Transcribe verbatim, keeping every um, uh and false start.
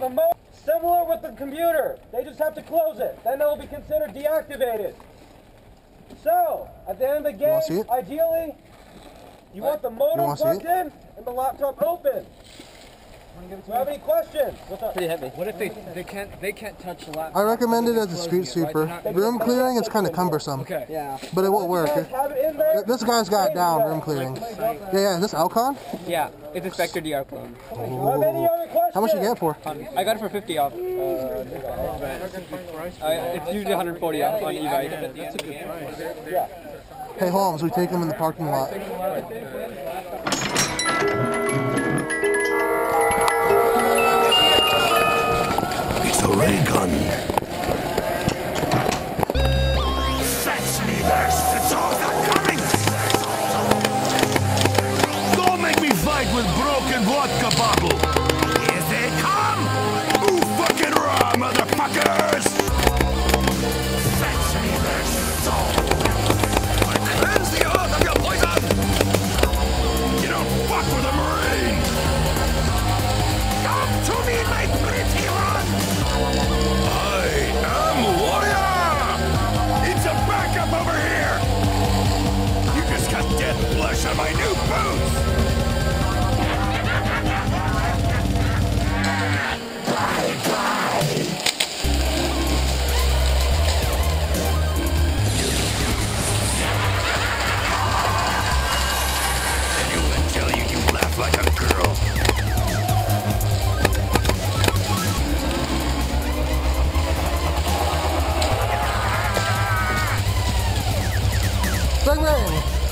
the mo similar with the computer. They just have to close it. Then it will be considered deactivated. So, at the end of the game, ideally, you want the modem plugged in and the laptop open. Do you have any questions? What's up? Pretty heavy. What if they they can't they can't touch the laptop? I recommend it as a street sweeper. Room clearing is kind of cumbersome. Okay. Yeah. But it won't work. This guy's got it down, room clearing. Yeah, yeah. Is this Alcon? Yeah, it's a Spectre D R clone. How much you get it for? Um, I got it for fifty off. Uh, uh, it's usually one hundred forty off on eBay. That's a good price. Yeah. Hey Holmes, we take him in the parking lot. The ray gun. Fetch me this! It's all not coming! Don't make me fight with broken vodka bottle! Here they come! Move fucking raw, motherfuckers! Fetch me this! It's all. I cleanse the earth of your poison! You don't fuck with a marine! Come to me, my pretty one! I am Warrior! It's a backup over here! You just got death blush on my new boots! Bye bye! Anyone tell you you laugh like a girl? Bang bang!